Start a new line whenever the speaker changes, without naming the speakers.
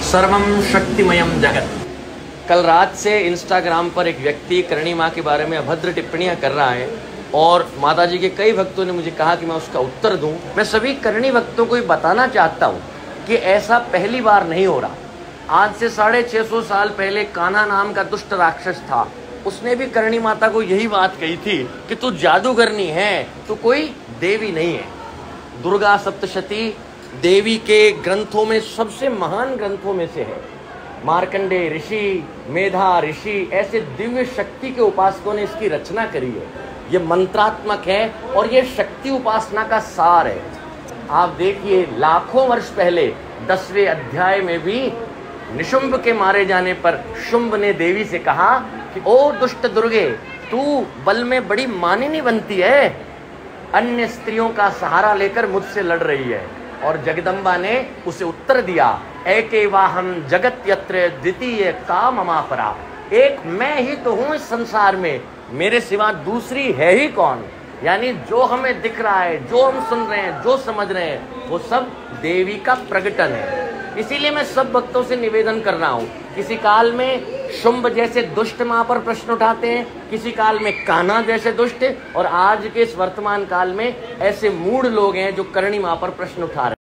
सर्वम शक्तिमयम जगत। कल रात से इंस्टाग्राम पर एक व्यक्ति करणी माँ के बारे में अभद्र टिप्पणियां कर रहा है और माताजी के कई भक्तों ने मुझे कहा कि मैं उसका उत्तर दूं। मैं सभी करणी भक्तों को बताना चाहता हूं कि ऐसा पहली बार नहीं हो रहा। आज से 650 साल पहले कान्हा नाम का दुष्ट राक्षस था, उसने भी करणी माता को यही बात कही थी कि तू जादूगरनी है, तू कोई देवी नहीं है। दुर्गा सप्तशती देवी के ग्रंथों में सबसे महान ग्रंथों में से है। मार्कंडेय ऋषि, मेधा ऋषि, ऐसे दिव्य शक्ति के उपासकों ने इसकी रचना करी है। ये मंत्रात्मक है और ये शक्ति उपासना का सार है। आप देखिए, लाखों वर्ष पहले 10वें अध्याय में भी निशुंभ के मारे जाने पर शुंभ ने देवी से कहा कि ओ दुष्ट दुर्गे, तू बल में बड़ी मानिनी बनती है, अन्य स्त्रियों का सहारा लेकर मुझसे लड़ रही है। और जगदम्बा ने उसे उत्तर दिया, एकेवाहम जगत यत्र द्वितीय का ममापरा। एक मैं ही तो हूं इस संसार में, मेरे सिवा दूसरी है ही कौन। यानी जो हमें दिख रहा है, जो हम सुन रहे हैं, जो समझ रहे हैं, वो सब देवी का प्रकटन है। इसीलिए मैं सब भक्तों से निवेदन कर रहा हूं, किसी काल में शुंभ जैसे दुष्ट मां पर प्रश्न उठाते हैं, किसी काल में कान्हा जैसे दुष्ट, और आज के इस वर्तमान काल में ऐसे मूढ़ लोग हैं जो करणी मां पर प्रश्न उठा रहे हैं।